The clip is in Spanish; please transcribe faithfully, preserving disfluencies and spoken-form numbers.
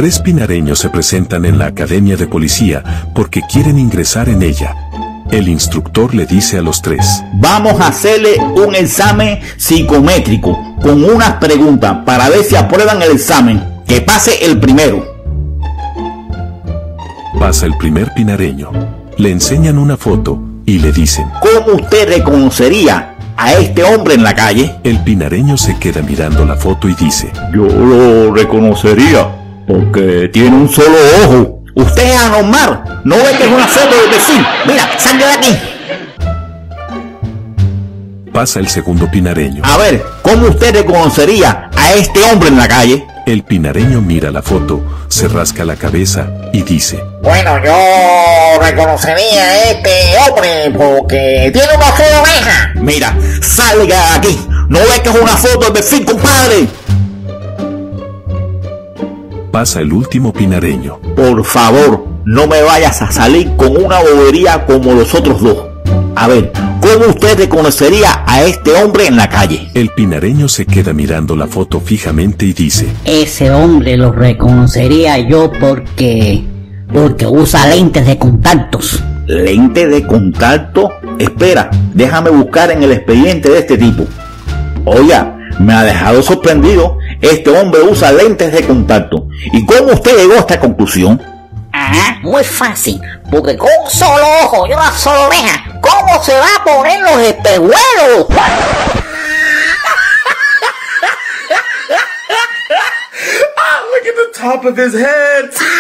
Tres pinareños se presentan en la academia de policía porque quieren ingresar en ella. El instructor le dice a los tres: vamos a hacerle un examen psicométrico con unas preguntas para ver si aprueban el examen. Que pase el primero. Pasa el primer pinareño. Le enseñan una foto y le dicen: ¿cómo usted reconocería a este hombre en la calle? El pinareño se queda mirando la foto y dice: yo lo reconocería porque tiene un solo ojo. Usted es anormal, no ve que es una foto del vecino. Mira, salga de aquí. Pasa el segundo pinareño. A ver, ¿cómo usted reconocería a este hombre en la calle? El pinareño mira la foto, se rasca la cabeza y dice: bueno, yo reconocería a este hombre porque tiene una sola oreja. Mira, salga de aquí, no ve que es una foto del vecino, compadre. Pasa el último pinareño. Por favor, no me vayas a salir con una bobería como los otros dos. A ver, ¿cómo usted reconocería a este hombre en la calle? El pinareño se queda mirando la foto fijamente y dice: ese hombre lo reconocería yo porque... porque usa lentes de contactos. ¿Lentes de contacto? Espera, déjame buscar en el expediente de este tipo. Oiga, me ha dejado sorprendido. Este hombre usa lentes de contacto. ¿Y cómo usted llegó a esta conclusión? Ah, muy fácil. Porque con un solo ojo y una sola oreja, ¿cómo se va a poner los espejuelos? Ah, look at the top of his head.